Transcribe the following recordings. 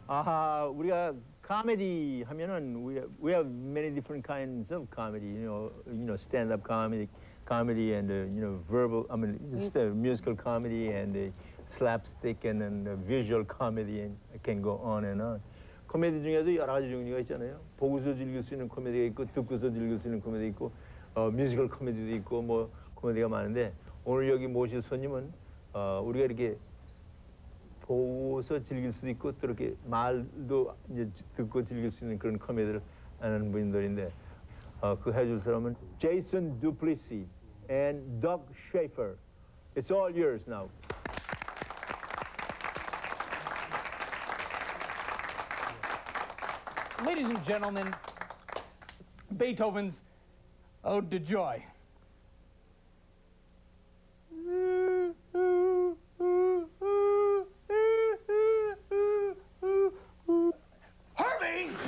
우리가 comedy 하면은 we have many different kinds of comedy. Stand-up comedy and verbal. I mean, just musical comedy and slapstick and visual comedy, and I can go on and on. 코미디 중에도 여러 가지 종류가 있잖아요. 보고서 즐길 수 있는 코미디가 있고, 듣고서 즐길 수 있는 코미디 있고, 뮤지컬 코미디도 있고, 뭐 코미디가 많은데 오늘 여기 모실 손님은 우리가 이렇게 보고서 즐길 수도 있고 또 이렇게 말도 이제 듣고 즐길 수 있는 그런 코미디를 하는 분들인데 그 해줄 사람은 Jason Duplessis and Doug Schaefer. It's all yours now. Ladies and gentlemen, Beethoven's Ode to Joy. Herbie!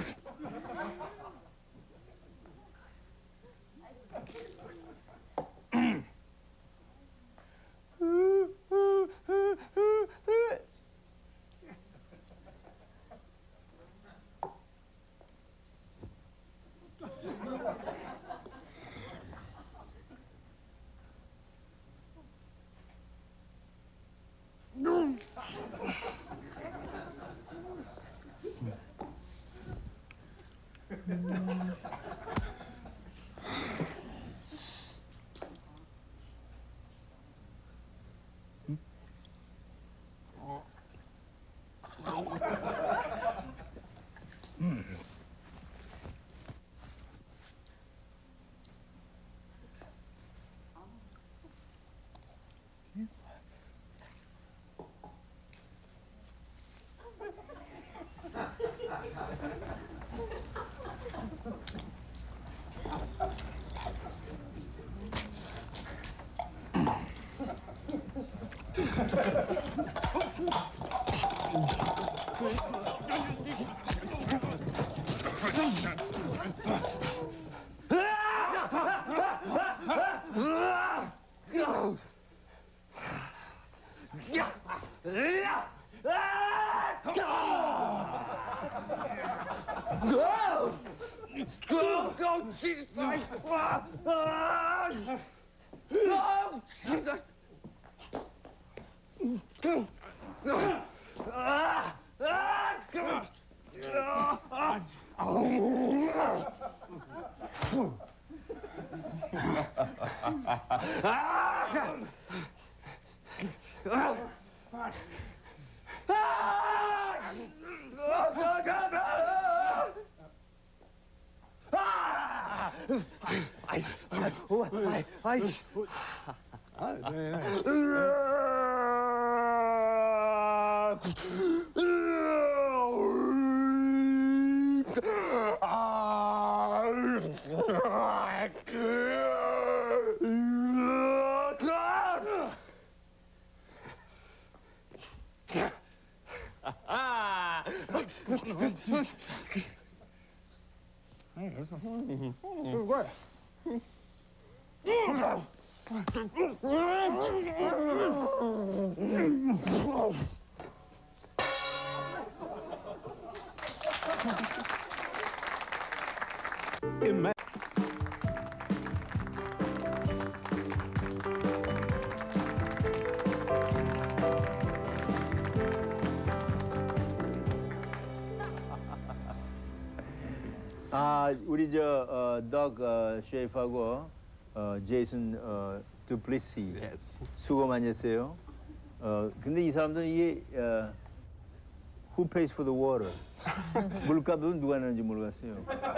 우리 덕 셰프하고 제이슨 두플리시 수고 많이 했어요. 근데 이 사람들은 이게 who pays for the water? 물값은 누가 내는지 모르겠어요.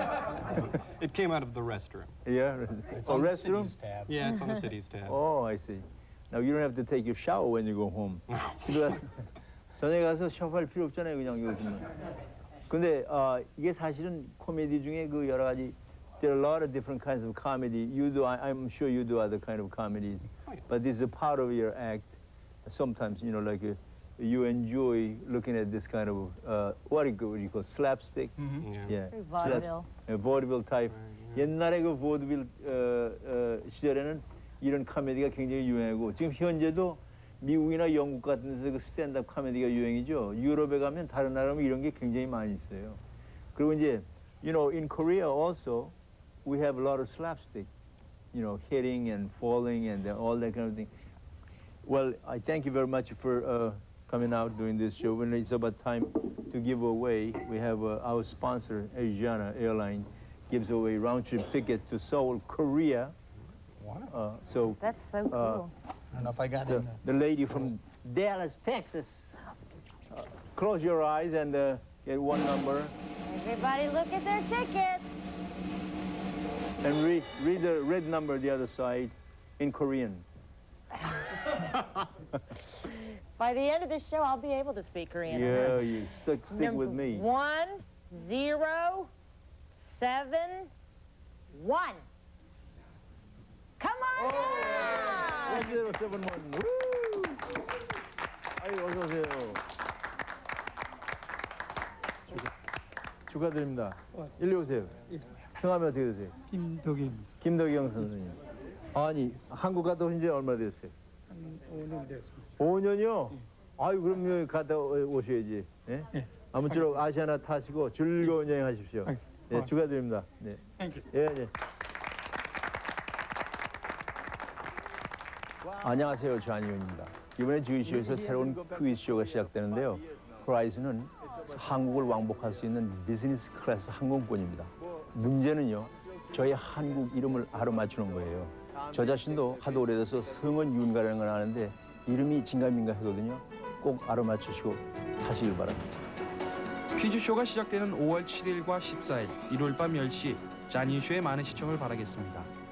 It came out of the restroom. Yeah, It's on restroom? the city's tab. Yeah, it's on the city's tab. Oh, I see. Now you don't have to take your shower when you go home. 집에 저녁에 가서 샤워할 필요 없잖아요, 그냥 요즘은. 근데 이게 사실은 코미디 중에 그 여러 가지 there are a lot of different kinds of comedy. You do, I'm sure you do other kind of comedies, but this is a part of your act. Sometimes, like you enjoy looking at this kind of what do you call slapstick? Yeah. Vaudeville. Vaudeville type. 옛날에 그 vaudeville 시절에는 이런 코미디가 굉장히 유행하고 지금 현재도 미국이나 영국 같은 데서 그 스탠드업 코미디가 유행이죠. 유럽에 가면 다른 나라면 이런 게 굉장히 많이 있어요. 그리고 이제, you know, in Korea also, we have a lot of slapstick, you know, hitting and falling and all that kind of thing. Well, I thank you very much for coming out doing this show. When it's about time to give away, we have our sponsor, Asiana Airline, gives away round-trip ticket to Seoul, Korea. Wow. So That's so cool. I don't know if I got in the lady from Dallas, Texas, close your eyes and get one number Everybody look at their tickets. and read the red number the other side in Korean. By the end of the show, I'll be able to speak Korean. Yeah, you stick with me. 1, 0, 7, 1. Come on down! 1071. Woo! 아이, 어서 오세요. 축하드립니다. 일리 오세요. 성함이 어떻게 되세요? 김덕입니다. 김덕영 선생님. 아니, 한국 갔다 오신 지 얼마 됐어요? 한 5년 됐습니다. 5년이요? 아유, 그럼 여기 갔다 오셔야지. 예? 예. 아무쪼록 아시아나 타시고 즐거운 여행 하십시오. 알겠습니다. 예, 축하드립니다. 네. 땡큐. 예, 예. 안녕하세요, 좌니윤입니다. 이번에 주이쇼에서 새로운 퀴즈쇼가 시작되는데요. 프라이즈는 한국을 왕복할 수 있는 비즈니스 클래스 항공권입니다. 문제는요, 저희 한국 이름을 알아맞추는 거예요. 저 자신도 하도 오래돼서 성은 윤가라는 걸 아는데 이름이 진가민가 하거든요. 꼭 알아맞추시고 타시길 바랍니다. 퀴즈쇼가 시작되는 5월 7일과 14일 일요일 밤 10시 자니쇼의 많은 시청을 바라겠습니다.